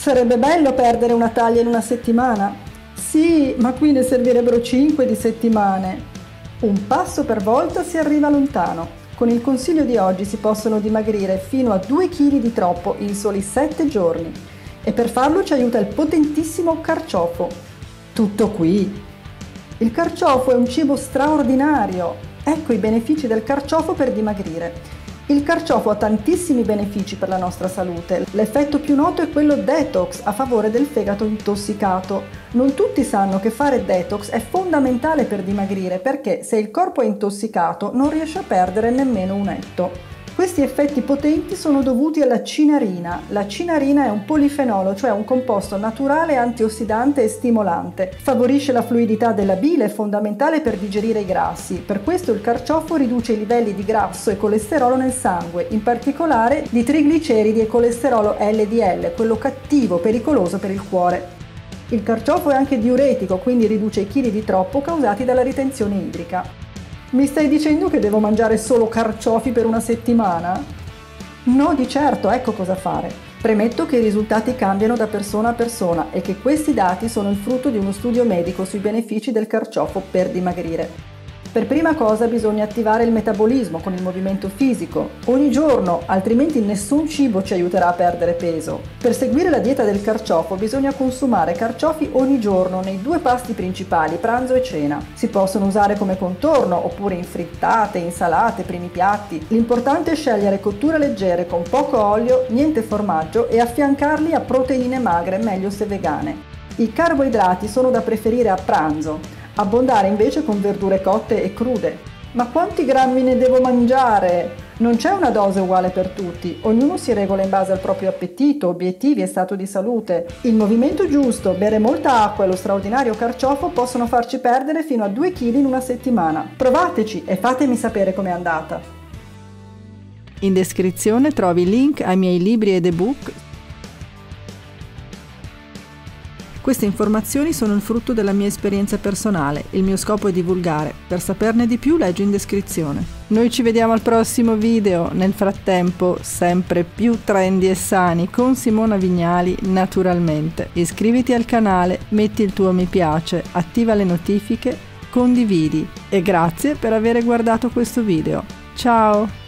Sarebbe bello perdere una taglia in una settimana? Sì, ma qui ne servirebbero 5 di settimane. Un passo per volta si arriva lontano. Con il consiglio di oggi si possono dimagrire fino a 2 kg di troppo in soli 7 giorni. E per farlo ci aiuta il potentissimo carciofo. Tutto qui. Il carciofo è un cibo straordinario. Ecco i benefici del carciofo per dimagrire. Il carciofo ha tantissimi benefici per la nostra salute. L'effetto più noto è quello detox a favore del fegato intossicato. Non tutti sanno che fare detox è fondamentale per dimagrire perché se il corpo è intossicato non riesce a perdere nemmeno un etto. Questi effetti potenti sono dovuti alla cinarina. La cinarina è un polifenolo, cioè un composto naturale antiossidante e stimolante. Favorisce la fluidità della bile, fondamentale per digerire i grassi. Per questo il carciofo riduce i livelli di grasso e colesterolo nel sangue, in particolare di trigliceridi e colesterolo LDL, quello cattivo, pericoloso per il cuore. Il carciofo è anche diuretico, quindi riduce i chili di troppo causati dalla ritenzione idrica. Mi stai dicendo che devo mangiare solo carciofi per una settimana? No, di certo, ecco cosa fare. Premetto che i risultati cambiano da persona a persona e che questi dati sono il frutto di uno studio medico sui benefici del carciofo per dimagrire. Per prima cosa bisogna attivare il metabolismo con il movimento fisico, ogni giorno, altrimenti nessun cibo ci aiuterà a perdere peso. Per seguire la dieta del carciofo bisogna consumare carciofi ogni giorno nei 2 pasti principali, pranzo e cena. Si possono usare come contorno oppure in frittate, insalate, primi piatti. L'importante è scegliere cotture leggere con poco olio, niente formaggio e affiancarli a proteine magre, meglio se vegane. I carboidrati sono da preferire a pranzo. Abbondare invece con verdure cotte e crude. Ma quanti grammi ne devo mangiare? Non c'è una dose uguale per tutti, ognuno si regola in base al proprio appetito, obiettivi e stato di salute. Il movimento giusto, bere molta acqua e lo straordinario carciofo possono farci perdere fino a 2 kg in una settimana. Provateci e fatemi sapere com'è andata. In descrizione trovi link ai miei libri ed ebook. Queste informazioni sono il frutto della mia esperienza personale, il mio scopo è divulgare, per saperne di più leggi in descrizione. Noi ci vediamo al prossimo video, nel frattempo sempre più trendy e sani con Simona Vignali naturalmente. Iscriviti al canale, metti il tuo mi piace, attiva le notifiche, condividi e grazie per aver guardato questo video. Ciao!